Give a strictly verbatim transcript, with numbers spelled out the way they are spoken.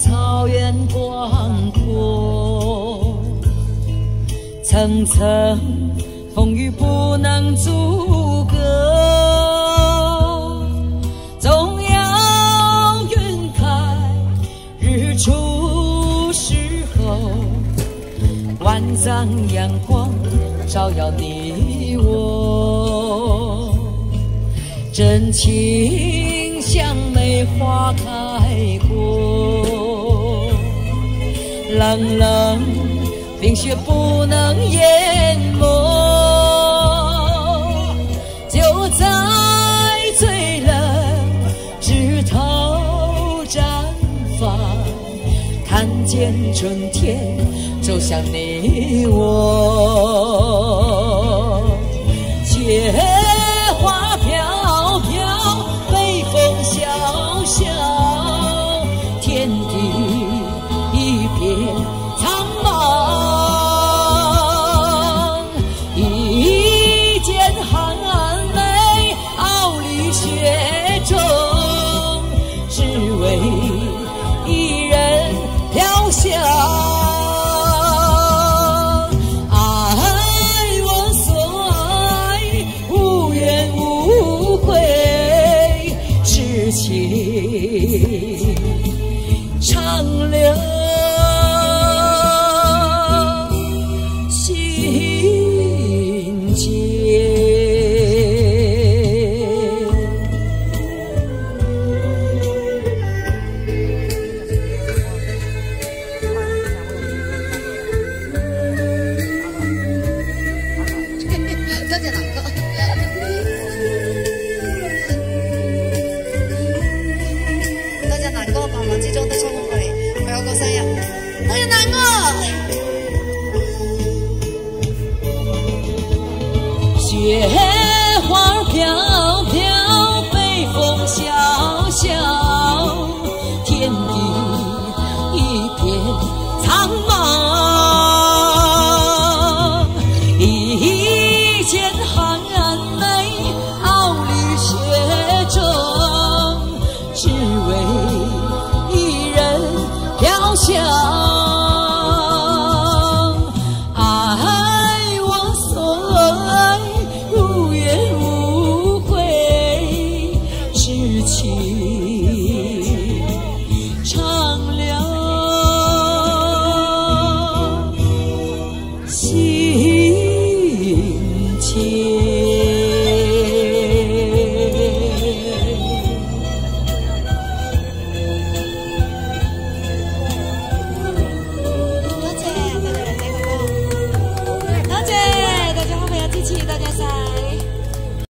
草原广阔，层层风雨不能阻隔，总要云开日出时候，万丈阳光照耀你我，真情像梅花开过，冷冷冰雪不能淹没，就在最冷枝头绽放，看见春天走向你我，雪花飘飘，北风萧萧，天地一片苍茫，一剑寒梅傲立雪中，只为一人飘香。情长留心间。 这是哪个？難歌百萬之中都充滿佢，佢有個生日，我要難歌。 雪花飄。